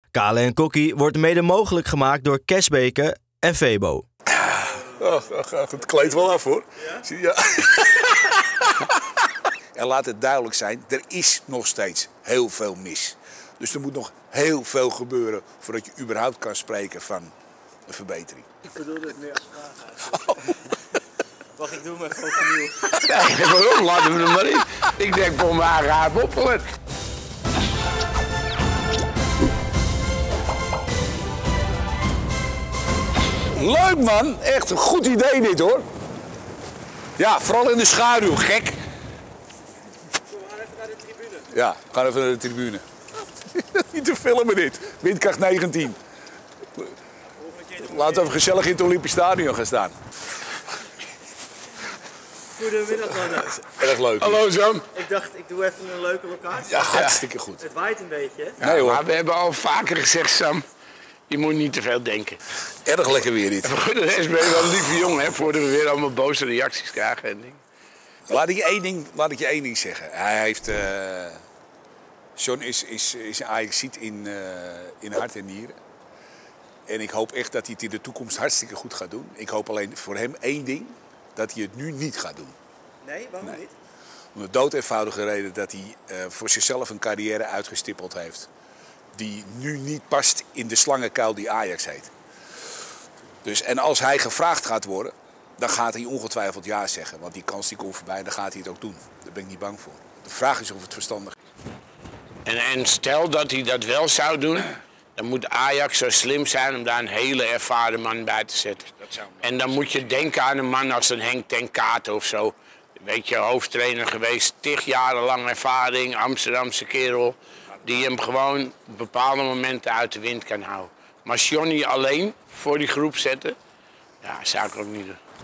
Kale en Kokkie wordt mede mogelijk gemaakt door Kesbeke en Febo. Het kleedt wel af, hoor. Ja. En laat het duidelijk zijn, er is nog steeds heel veel mis. Dus er moet nog heel veel gebeuren voordat je überhaupt kan spreken van een verbetering. Ik bedoel het meer als vraag. Wacht, ik doe hem even opnieuw. Nee, waarom? Laten we hem maar in. Ik denk voor mij raar opgelet. Leuk, man. Echt een goed idee dit, hoor. Ja, vooral in de schaduw. Gek. We gaan even naar de tribune. Ja, we gaan even naar de tribune. Niet te filmen dit. Windkracht 19. Laten we even gezellig in het Olympisch Stadion gaan staan. Goedemiddag, Donna. Erg leuk. Hallo, Sam. Ik dacht, ik doe even een leuke locatie. Ja, hartstikke goed. Het waait een beetje, hè? Nee, hoor. Maar we hebben al vaker gezegd, Sam, je moet niet te veel denken. Erg lekker weer dit. En voor de rest ben je wel een lieve jongen, hè, voordat we weer allemaal boze reacties krijgen en dingen. Laat ik je één ding zeggen. Hij heeft... John is een Ajaxiet in hart en nieren. En ik hoop echt dat hij het in de toekomst hartstikke goed gaat doen. Ik hoop alleen voor hem één ding. Dat hij het nu niet gaat doen. Nee, waarom niet? Om de dood eenvoudige reden dat hij voor zichzelf een carrière uitgestippeld heeft. Die nu niet past in de slangenkuil die Ajax heet. Dus, en als hij gevraagd gaat worden, dan gaat hij ongetwijfeld ja zeggen. Want die kans die komt voorbij, dan gaat hij het ook doen. Daar ben ik niet bang voor. De vraag is of het verstandig is. En stel dat hij dat wel zou doen, dan moet Ajax zo slim zijn om daar een hele ervaren man bij te zetten. En dan moet je denken aan een man als een Henk ten Katen of zo. Weet je, hoofdtrainer geweest, 10 jaren lang ervaring, Amsterdamse kerel. Die hem gewoon op bepaalde momenten uit de wind kan houden. Maar Johnny alleen voor die groep zetten, ja, zou ik ook niet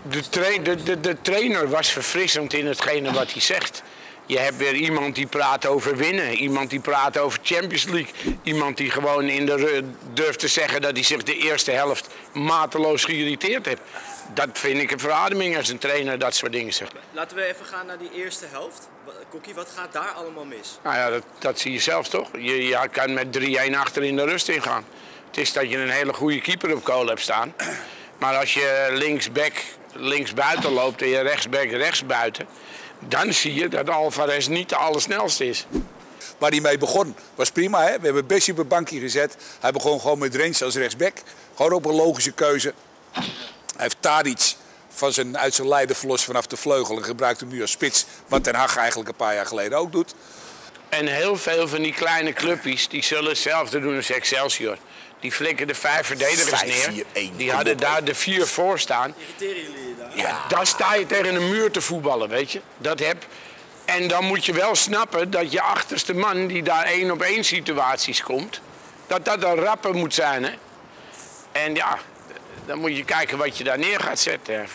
doen. De trainer was verfrissend in hetgene wat hij zegt. Je hebt weer iemand die praat over winnen. Iemand die praat over Champions League. Iemand die gewoon durft te zeggen dat hij zich de eerste helft mateloos geïrriteerd heeft. Dat vind ik een verademing als een trainer dat soort dingen zegt. Laten we even gaan naar die eerste helft. Kokkie, wat gaat daar allemaal mis? Nou ja, dat zie je zelf toch? Je kan met 3-1 achter in de rust ingaan. Het is dat je een hele goede keeper op kool hebt staan. Maar als je linksbuiten loopt en je rechtsback rechtsbuiten, dan zie je dat Alvarez niet de allersnelste is. Waar hij mee begon was prima. Hè? We hebben Bessie op een bankje gezet. Hij begon gewoon met Rens als rechtsback. Gewoon op een logische keuze. Hij heeft Tadic uit zijn lijden verlost vanaf de vleugel en gebruikt hem nu als spits. Wat Ten Hag eigenlijk een paar jaar geleden ook doet. En heel veel van die kleine clubjes die zullen hetzelfde doen als Excelsior. Die flikken de 5 verdedigers neer. 5-4-1. Die hadden daar de 4 voor staan. Irriteren jullie je daar? Ja, daar sta je tegen een muur te voetballen, weet je. Dat heb. En dan moet je wel snappen dat je achterste man die daar 1-op-1 situaties komt, dat een rapper moet zijn, hè. En ja, dan moet je kijken wat je daar neer gaat zetten.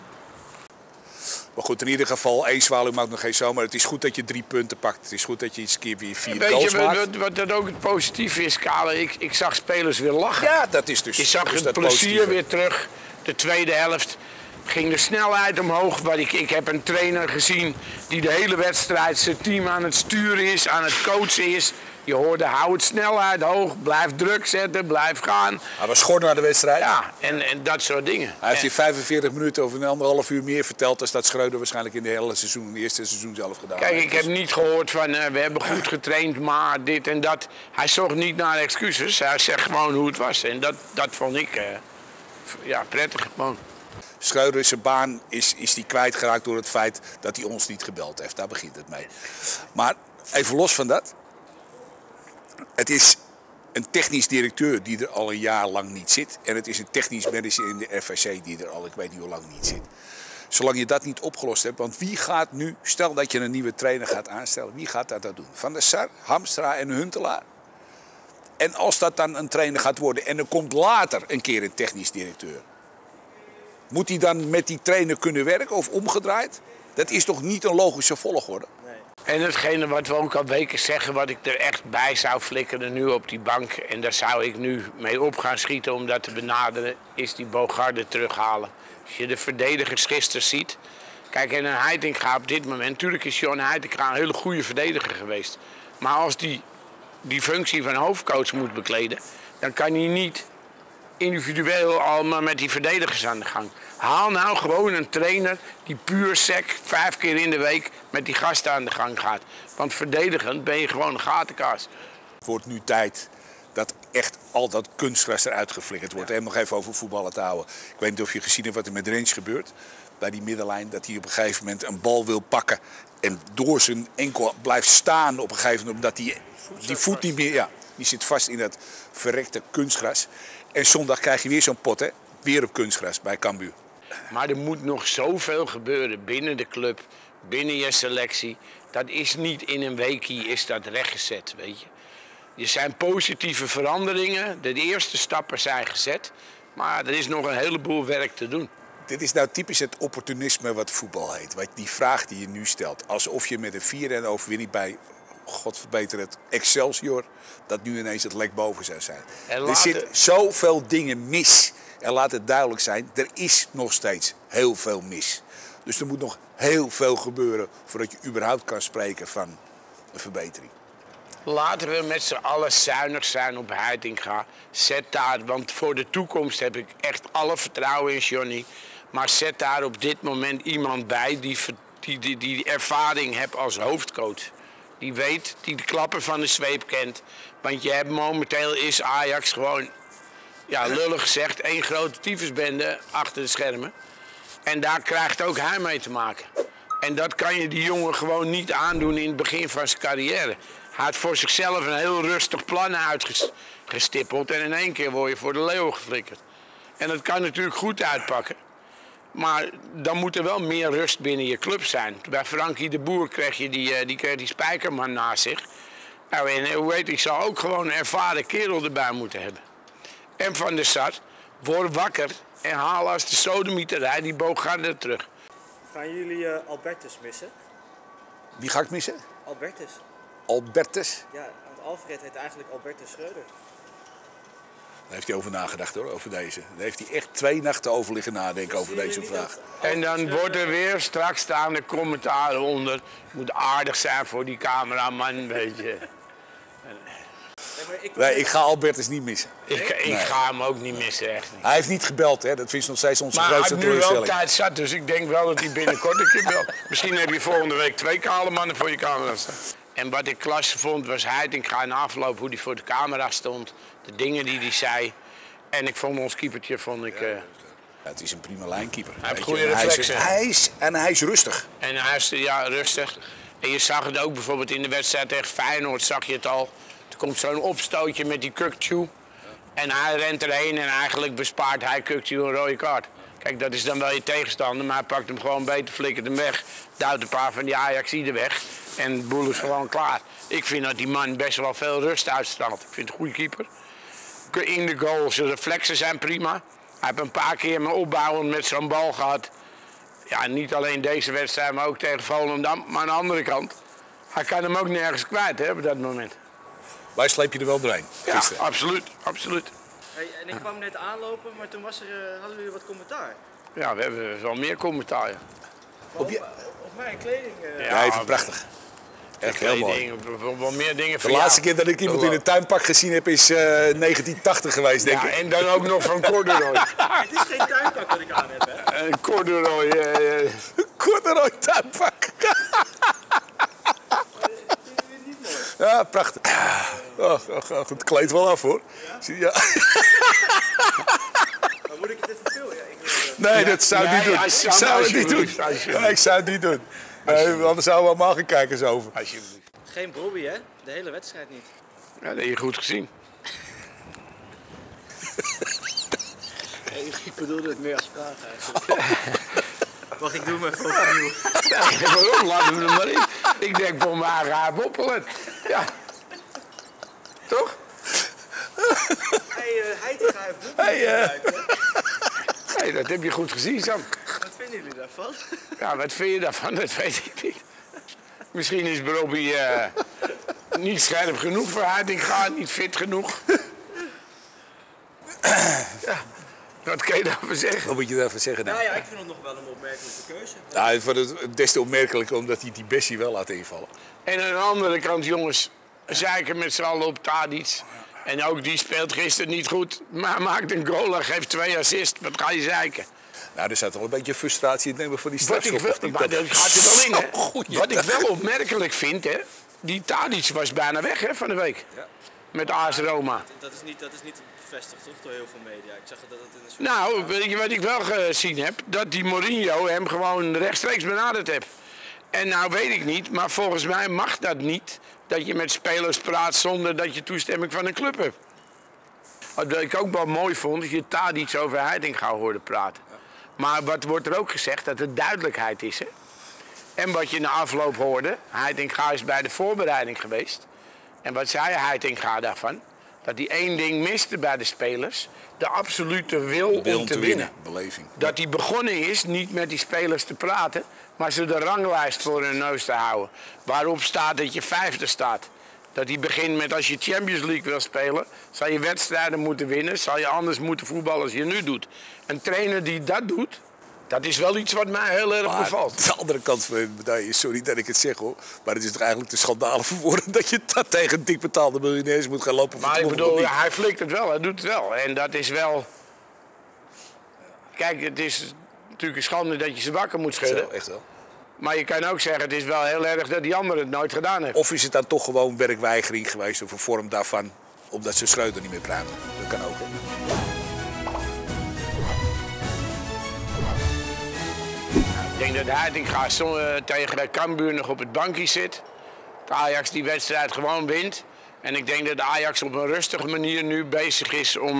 Maar goed, in ieder geval, één zwaluw maakt nog geen zomer. Het is goed dat je 3 punten pakt. Het is goed dat je eens een keer weer 4 goals maakt. Weet je wat dat ook het positieve is, Kale? Ik zag spelers weer lachen. Ja, dat is dus. Je zag het plezier positieve weer terug. De tweede helft ging de snelheid omhoog. Ik heb een trainer gezien die de hele wedstrijd zijn team aan het sturen is, aan het coachen is. Je hoorde, hou het snelheid hoog, blijf druk zetten, blijf gaan. Hij was schor naar de wedstrijd. Ja, en dat soort dingen. Hij heeft in 45 minuten of een 1,5 uur meer verteld dan dat Schreuder waarschijnlijk in de hele seizoen, in het eerste seizoen zelf gedaan heeft. Kijk, ik heb niet gehoord van we hebben goed getraind, maar dit en dat. Hij zocht niet naar excuses, hij zegt gewoon hoe het was. En dat vond ik prettig gewoon. Schreuder, zijn baan is die kwijtgeraakt door het feit dat hij ons niet gebeld heeft. Daar begint het mee. Maar even los van dat. Het is een technisch directeur die er al een jaar lang niet zit. En het is een technisch manager in de RVC die er al ik weet niet hoe lang niet zit. Zolang je dat niet opgelost hebt. Want wie gaat nu, stel dat je een nieuwe trainer gaat aanstellen. Wie gaat dat doen? Van der Sar, Hamstra en Huntelaar. En als dat dan een trainer gaat worden en er komt later een keer een technisch directeur. Moet hij dan met die trainer kunnen werken of omgedraaid? Dat is toch niet een logische volgorde? En hetgene wat we ook al weken zeggen, wat ik er echt bij zou flikkeren nu op die bank, en daar zou ik nu mee op gaan schieten om dat te benaderen, is die Bogarde terughalen. Als je de verdedigers gisteren ziet. Kijk, en een Heitinga op dit moment, natuurlijk is John Heitinga een hele goede verdediger geweest. Maar als die die functie van hoofdcoach moet bekleden, dan kan hij niet individueel al maar met die verdedigers aan de gang. Haal nou gewoon een trainer die puur sec 5 keer in de week met die gasten aan de gang gaat. Want verdedigend ben je gewoon een gatenkaas. Het wordt nu tijd dat echt al dat kunstgras eruit geflikkerd wordt. En nog even over voetballen te houden. Ik weet niet of je gezien hebt wat er met Rens gebeurt. Bij die middenlijn, dat hij op een gegeven moment een bal wil pakken. En door zijn enkel blijft staan op een gegeven moment. Omdat die voet niet meer... Ja, die zit vast in dat verrekte kunstgras. En zondag krijg je weer zo'n pot, hè. Weer op kunstgras bij Cambuur. Maar er moet nog zoveel gebeuren binnen de club, binnen je selectie. Dat is niet in een weekie is dat rechtgezet, weet je. Er zijn positieve veranderingen, de eerste stappen zijn gezet. Maar er is nog een heleboel werk te doen. Dit is nou typisch het opportunisme wat voetbal heet. Die vraag die je nu stelt. Alsof je met een 4-1 overwinning bij, God verbeter het, Excelsior, dat nu ineens het lek boven zou zijn. Er zit zoveel dingen mis. En laat het duidelijk zijn, er is nog steeds heel veel mis. Dus er moet nog heel veel gebeuren voordat je überhaupt kan spreken van een verbetering. Laten we met z'n allen zuinig zijn op Heitinga. Zet daar, want voor de toekomst heb ik echt alle vertrouwen in Johnny. Maar zet daar op dit moment iemand bij die ervaring heeft als hoofdcoach. Die weet, die de klappen van de zweep kent. Want je hebt momenteel is Ajax gewoon, ja, lullig gezegd, één grote tyfusbende achter de schermen. En daar krijgt ook hij mee te maken. En dat kan je die jongen gewoon niet aandoen in het begin van zijn carrière. Hij had voor zichzelf een heel rustig plan uitgestippeld. En in één keer word je voor de leeuw geflikkerd. En dat kan natuurlijk goed uitpakken. Maar dan moet er wel meer rust binnen je club zijn. Bij Frankie de Boer kreeg je die spijkerman naast zich. Nou, en hoe weet ik, zal ook gewoon een ervaren kerel erbij moeten hebben. En Van der Sar, word wakker en haal als de sodemieterij die Bogarde terug. Gaan jullie Albertus missen? Wie ga ik missen? Albertus. Albertus? Ja, want Alfred heet eigenlijk Albertus Schreuder. Daar heeft hij over nagedacht hoor, over deze. Daar heeft hij echt 2 nachten over liggen nadenken over deze vraag. En dan wordt er weer straks staan de commentaren onder. Het moet aardig zijn voor die cameraman, weet je. Nee, ik ga Albertus niet missen. Ik ga hem ook niet missen, echt niet. Hij heeft niet gebeld, hè? Dat vindt nog steeds onze Maar grootste hij heeft nu wel teleurstelling. tijd zat, dus ik denk wel dat hij binnenkort een keer belt. Misschien heb je volgende week 2 kale mannen voor je camera staan. En wat ik klasse vond was Heitinga in afloop, hoe hij voor de camera stond. De dingen die hij zei. En ik vond ons keepertje, Ja, het is een prima lijnkeeper. Hij heeft weet goede je. En reflexen. hij is rustig. En hij is rustig. En je zag het ook bijvoorbeeld in de wedstrijd tegen Feyenoord, zag je het al. Er komt zo'n opstootje met die Kukçu. En hij rent erheen en eigenlijk bespaart hij Kukçu een rode kaart. Kijk, dat is dan wel je tegenstander, maar hij pakt hem gewoon beter, flikkert hem weg. Duwt een paar van die Ajaxiden weg. En de boel is gewoon klaar. Ik vind dat die man best wel veel rust uitstraalt. Ik vind het een goede keeper. In de goal, zijn reflexen zijn prima. Hij heeft een paar keer me opbouwend met zo'n bal gehad. Ja, niet alleen deze wedstrijd, maar ook tegen Volendam. Maar aan de andere kant, hij kan hem ook nergens kwijt hè, op dat moment. Wij sleep je er wel doorheen. Ja, Gisteren. absoluut, absoluut. Hey, en ik kwam net aanlopen, maar toen hadden jullie wat commentaar. Ja, we hebben wel meer commentaar. Ja. Op je... Op mijn kleding. Ja, even prachtig. Echt heel mooi. Wel meer dingen De voor laatste jou. keer dat ik iemand in een tuinpak gezien heb is 1980 geweest, denk Ja, ik. en dan ook nog van corduroy. Het is geen tuinpak dat ik aan heb, hè? Een corduroy. Corduroy tuinpak. Ja, prachtig. Oh, het kleedt wel af hoor. Ja. Maar moet ik het even filmen? Ja, Nee, dat zou ik niet doen. als- Ik zou het niet doen. alsjeblieft. Nee, ik zou het niet doen. Nee, anders zouden we allemaal gaan kijken zo over. Alsjeblieft. Geen Bobby, hè? De hele wedstrijd niet. Ja, dat heb je goed gezien. Ik bedoelde het meer als vraag eigenlijk. Wacht, ik doe hem even opnieuw. Ja, waarom? Laten we er maar in. Ik denk voor mij raar boppelen. Ja. Toch? Heitinga heeft Bobby. Nee, dat heb je goed gezien, Sam. Wat vinden jullie daarvan? Ja, wat vind je daarvan? Dat weet ik niet. Misschien is Bobby niet scherp genoeg voor Heitinga, niet fit genoeg. Ja, wat kan je daarvoor zeggen? Wat moet je daarvan zeggen dan? Nou ja, ik vind het nog wel een opmerkelijke keuze. Nou, ik vond het des te opmerkelijker omdat hij die Bessie wel laat invallen. En aan de andere kant, jongens, zeiken met z'n allen op Tadic. En ook die speelt gisteren niet goed. Maar maakt een goal en geeft 2 assists. Wat ga je zeiken? Nou, er zat wel een beetje frustratie in het nemen van die strafschop. Maar dat gaat er wel in, hè? Wat ik wel opmerkelijk vind, hè? Die Tadic was bijna weg, hè, van de week. Ja. Met AS Roma. Dat is niet bevestigd, toch, door heel veel media. Ik zag dat het in een soort... Nou, weet je wat ik wel gezien heb? Dat die Mourinho hem gewoon rechtstreeks benaderd heeft. En nou weet ik niet, maar volgens mij mag dat niet. Dat je met spelers praat zonder dat je toestemming van een club hebt. Wat ik ook wel mooi vond, is je Tadic over Heitinga hoorde praten. Maar wat wordt er ook gezegd? Dat er duidelijkheid is, hè? En wat je na afloop hoorde, Heitinga is bij de voorbereiding geweest. En wat zei Heitinga daarvan? Dat hij 1 ding miste bij de spelers. De absolute wil om te winnen. Beleving. Dat hij begonnen is niet met die spelers te praten, maar ze de ranglijst voor hun neus te houden. Waarop staat dat je 5e staat. Dat hij begint met als je Champions League wil spelen, zal je wedstrijden moeten winnen. Zal je anders moeten voetballen als je nu doet. Een trainer die dat doet, dat is wel iets wat mij heel erg bevalt. De andere kant van de medaille, sorry dat ik het zeg hoor. Maar het is toch eigenlijk te schandalig voor woorden dat je dat tegen dik betaalde miljonairs moet gaan lopen. Maar ik bedoel, hij flikt het wel, hij doet het wel. En dat is wel... Kijk, het is natuurlijk een schande dat je ze wakker moet schudden. Zo, echt wel. Maar je kan ook zeggen, het is wel heel erg dat die anderen het nooit gedaan heeft. Of is het dan toch gewoon werkweigering geweest of een vorm daarvan, omdat ze Schreuder niet meer praten? Dat kan ook, hè? Ik denk dat Heitinga tegen Cambuur nog op het bankje zit. Dat Ajax die wedstrijd gewoon wint. En ik denk dat Ajax op een rustige manier nu bezig is om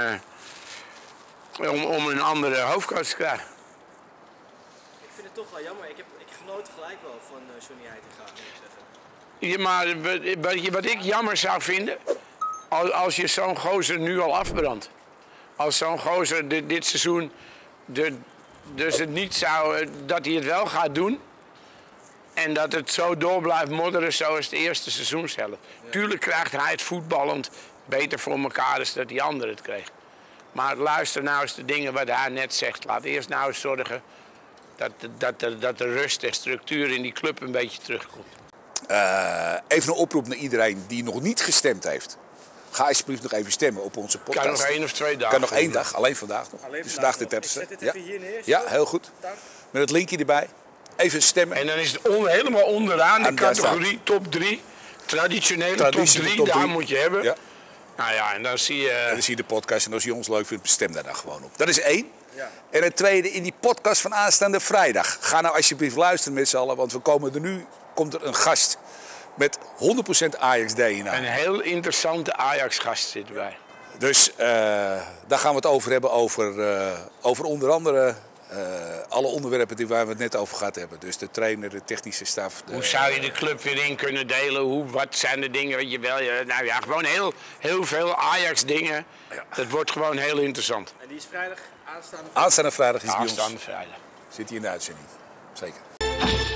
een andere hoofdcoach te krijgen. Ik vind het toch wel jammer. Ik genoot gelijk wel van Johnny Heitinga, moet ik zeggen. Ja, maar wat ik jammer zou vinden, als je zo'n gozer nu al afbrandt. Als zo'n gozer dit seizoen dus het niet zou, dat hij het wel gaat doen. En dat het zo door blijft modderen zoals de eerste seizoenshelft. Ja. Tuurlijk krijgt hij het voetballend beter voor elkaar dan dat die anderen het kreeg. Maar luister nou eens de dingen wat hij net zegt. Laat eerst nou eens zorgen dat de rust en structuur in die club een beetje terugkomt. Even een oproep naar iedereen die nog niet gestemd heeft. Ga alsjeblieft nog even stemmen op onze podcast. Kan nog 1 of 2 dagen. Kan nog 1 dag, alleen vandaag nog. Alleen dus vandaag de 30e. Ik zet het even hier neer. Ja, heel goed. Dank. Met het linkje erbij. Even stemmen. En dan is het helemaal onderaan de En daar categorie top 3. Traditionele top 3, daar moet je hebben. Ja. Nou ja, en dan zie je... En dan zie je de podcast en als je ons leuk vindt, stem daar dan gewoon op. Dat is 1. Ja. En het tweede, in die podcast van aanstaande vrijdag. Ga nou alsjeblieft luisteren met z'n allen, want komt er een gast met 100% Ajax-DNA. Een heel interessante Ajax-gast zit erbij. Dus daar gaan we het over hebben, over onder andere alle onderwerpen waar we het net over gehad hebben. Dus de trainer, de technische staf. Hoe zou je de club weer in kunnen delen? Wat zijn de dingen wat je wel... Nou ja, gewoon heel veel Ajax-dingen. Ja. Dat wordt gewoon heel interessant. En die is vrijdag aanstaande... Aanstaande vrijdag is die bij ons. Aanstaande vrijdag. Zit hij in de uitzending. Zeker.